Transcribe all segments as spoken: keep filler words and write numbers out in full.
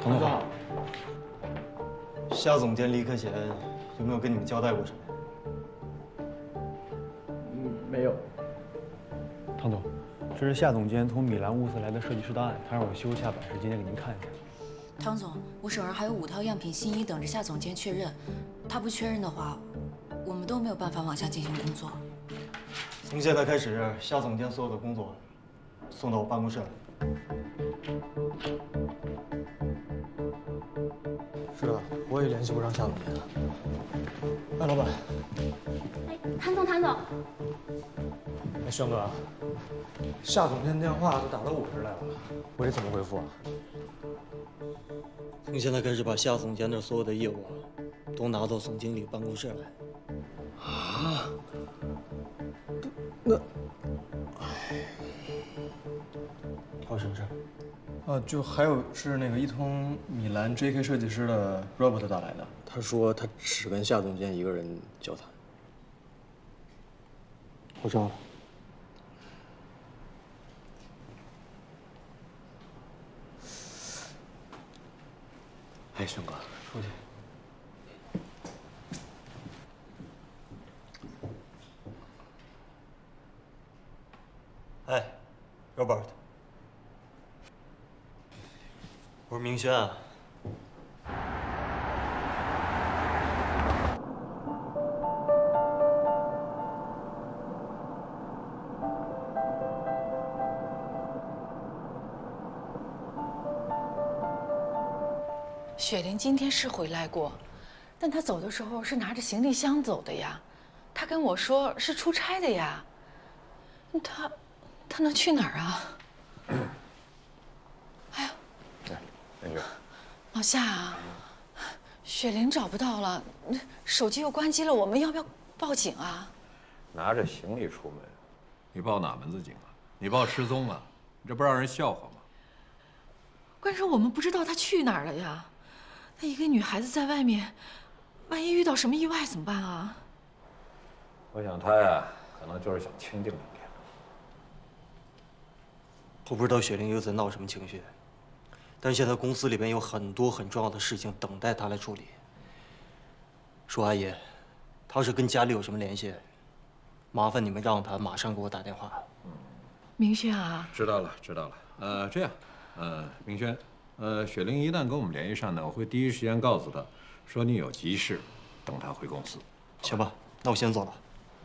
唐总好。 夏总监离开前有没有跟你们交代过什么？ 嗯，没有。唐总，这是夏总监从米兰乌斯来的设计师档案，他让我休假，把时间给您看一下。 汤总，我手上还有五套样品新衣等着夏总监确认，他不确认的话，我们都没有办法往下进行工作。 从现在开始，夏总监所有的工作送到我办公室来。 是啊，我也联系不上夏总监。哎，老板。 哎，谭总，谭总。 哎，轩哥，夏总监电话都打到我这儿来了，我得怎么回复啊？ 从现在开始，把夏总监的所有的业务都拿到总经理办公室来。 啊？那，哎，还有什么事？啊，就还有是那个一通米兰 J K 设计师的 Robert 打来的，他说他只跟夏总监一个人交谈。我知道了。哎，轩哥，出去。 哎 ，Robert， 我是明轩啊。 雪玲今天是回来过，但她走的时候是拿着行李箱走的呀。她跟我说是出差的呀。她，她能去哪儿啊？哎呀， 对，林娟， 老夏啊，雪玲找不到了，手机又关机了，我们要不要报警啊？ 拿着行李出门，你报哪门子警啊？你报失踪啊？你这不让人笑话吗？ 关键是我们不知道她去哪儿了呀。她一个女孩子在外面，万一遇到什么意外怎么办啊？ 我想她呀，可能就是想清静两天。 我不知道雪玲又在闹什么情绪，但是现在公司里边有很多很重要的事情等待她来处理。舒阿姨，她要是跟家里有什么联系，麻烦你们让她马上给我打电话。 明轩啊， 知道了，知道了。呃，这样，呃，明轩。呃，雪玲一旦跟我们联系上呢，我会第一时间告诉她，说你有急事，等她回公司。 行吧，那我先走了。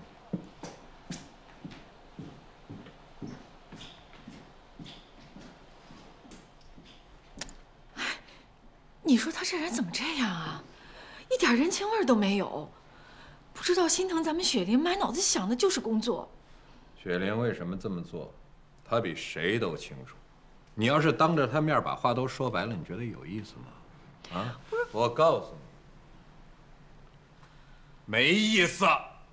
哎，你说他这人怎么这样啊？一点人情味都没有，不知道心疼咱们雪玲，满脑子想的就是工作。 雪玲为什么这么做，她比谁都清楚。你要是当着他面把话都说白了，你觉得有意思吗？啊，我告诉你，没意思。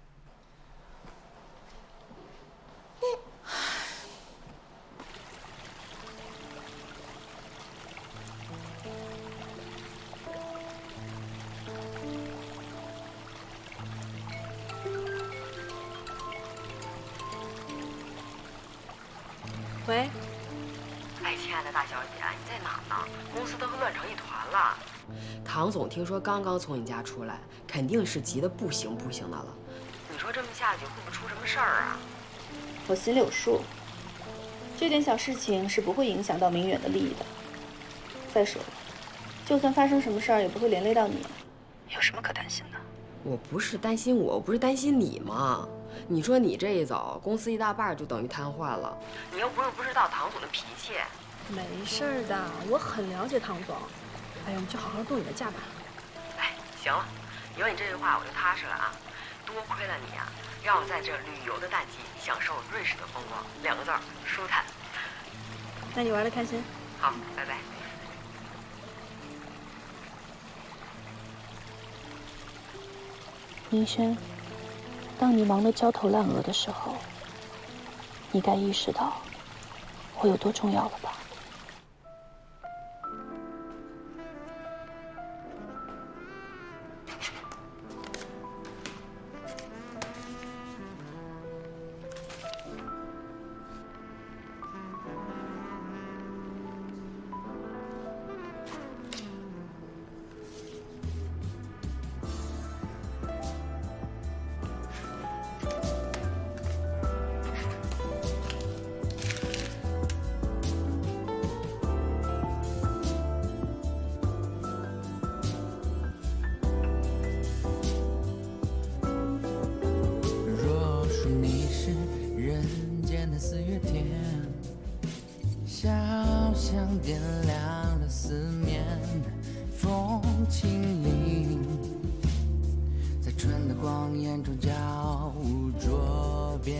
喂。 哎，亲爱的大小姐，你在哪呢？公司都快乱成一团了。唐总听说刚刚从你家出来，肯定是急得不行不行的了。你说这么下去会不会出什么事儿啊？ 我心里有数，这点小事情是不会影响到明远的利益的。再说了，就算发生什么事儿，也不会连累到你，有什么可担心的？ 我不是担心我，我不是担心你吗？你说你这一走，公司一大半就等于瘫痪了。你又不是不知道唐总的脾气。 没事的，我很了解唐总。哎呀，你就好好度你的假吧。 哎，行了，有你这句话我就踏实了啊。多亏了你呀、啊，让我在这旅游的淡季享受瑞士的风光，两个字儿，舒坦。 那你玩的开心。 好，拜拜。 明轩，当你忙得焦头烂额的时候，你该意识到我有多重要了吧？ 清零，在春的光眼中交舞捉边。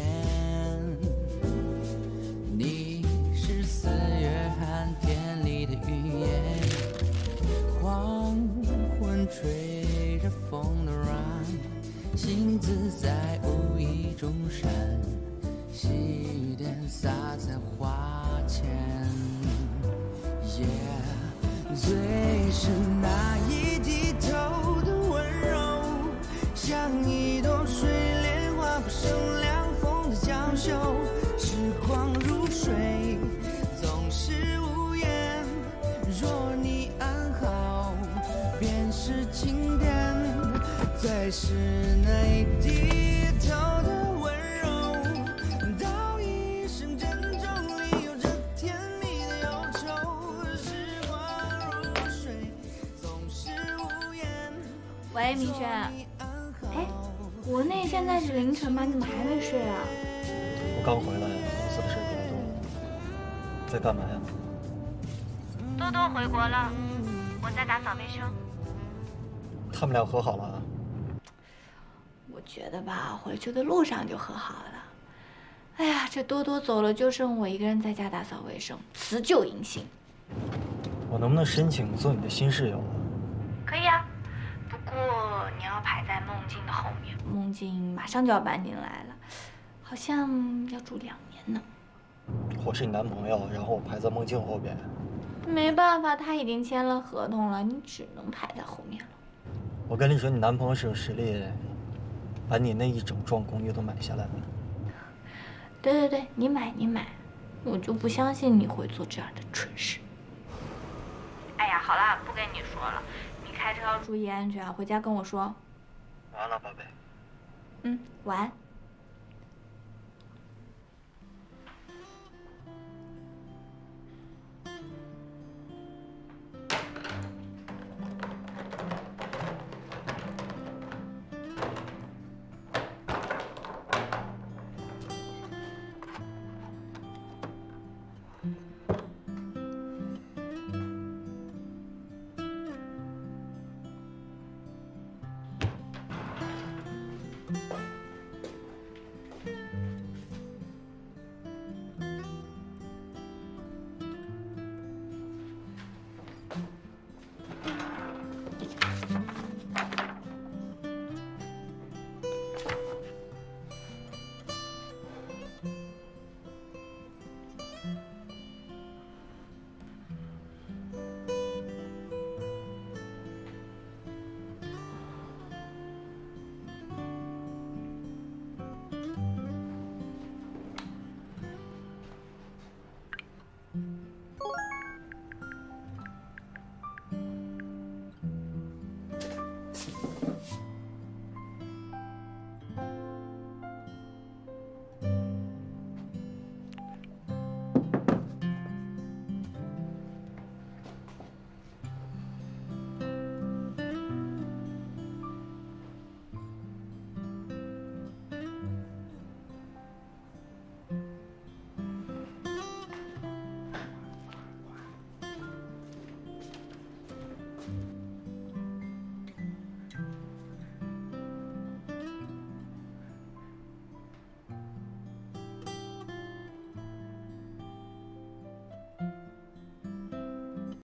你是四月寒天里的云烟，黄昏吹着风的软，星子在无意中闪，细点洒在花前。Yeah， 最是那一低头的温柔，像一朵水莲花，不胜凉风的娇羞。时光如水，总是无言。若你安好，便是晴天。最是那一低头的温柔，道一声珍重里有着甜蜜的忧愁。时光如水，总是无言。 喂，明轩。哎，国内现在是凌晨吗？你怎么还没睡啊？ 我刚回来，公司的事比较多。在干嘛呀？ 多多回国了，我在打扫卫生。 他们俩和好了啊？ 我觉得吧，回去的路上就和好了。哎呀，这多多走了，就剩我一个人在家打扫卫生，辞旧迎新。 我能不能申请做你的新室友啊？ 可以啊，不过你要排在梦境的后面。梦境马上就要搬进来了，好像要住两年呢。 我是你男朋友，然后我排在梦境后边。 没办法，他已经签了合同了，你只能排在后面了。 我跟你说，你男朋友是有实力，把你那一整幢公寓都买下来了。 对对对，你买你买，我就不相信你会做这样的蠢事。哎呀，好了，不跟你说了，你开车要注意安全，回家跟我说。 完了，宝贝。 嗯，晚安。